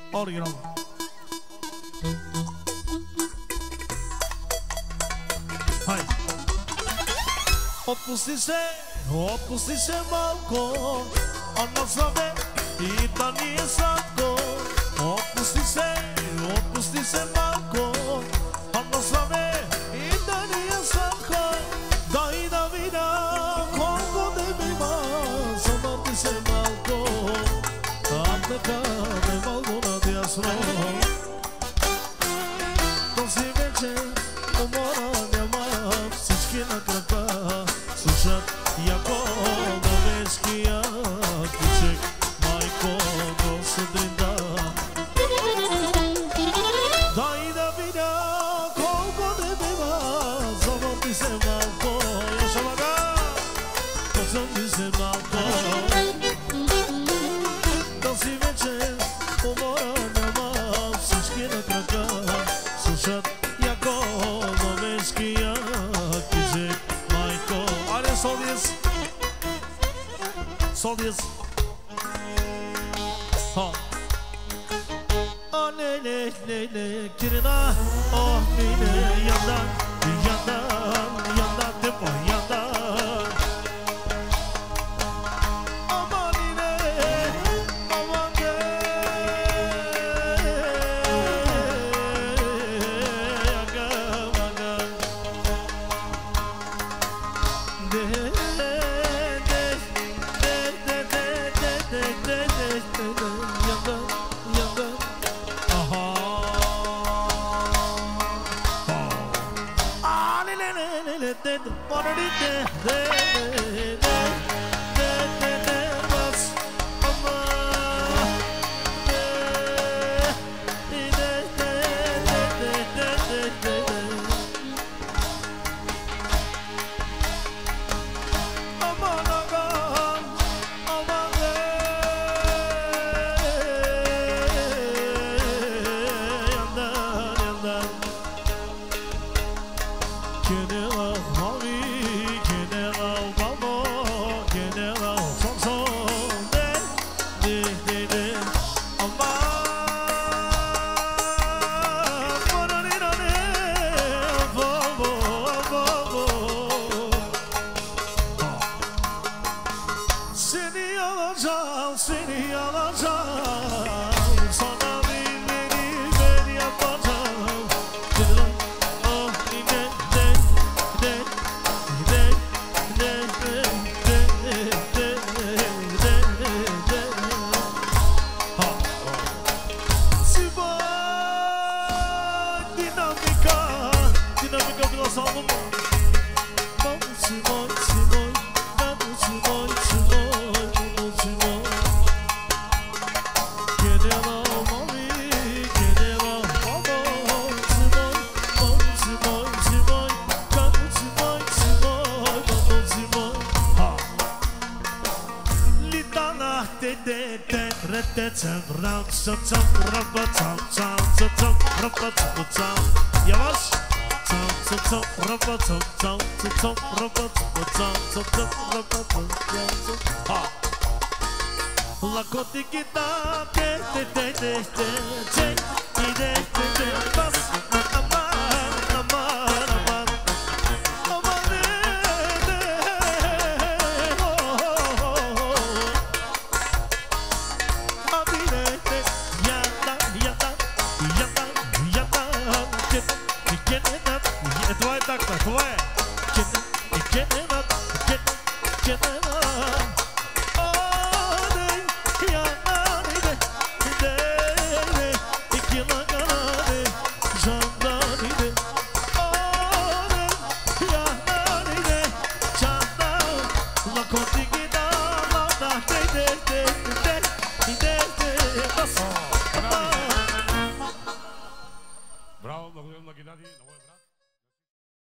Original. Hai. Отпусти се малко, Ана славе и да ни е сладко. Отпусти се малко, Ана славе и да ни е сладко. Дай да видя колко те бива, замърти се малко, а така не малко надясно. Този вечер умора няма, всички на крака слушат яко новешкия кичек, майко до сутринта. Дай да видя колко те бива, замърти се малко, яша мага, замърти се малко. Този вечер умора няма, всички на крака слушат яко новешкия кичек, майко. Айде, Солдис! Солдис! Oh, ne, Kirina, oh, ne, yandan, tempo, yandan. Aman ne, aman ne, yagan. Seni alacağım, sana beni yapacağım. Oh, dinamika biraz aldım mı? Yavaş. La cotiquita te bas aman това е.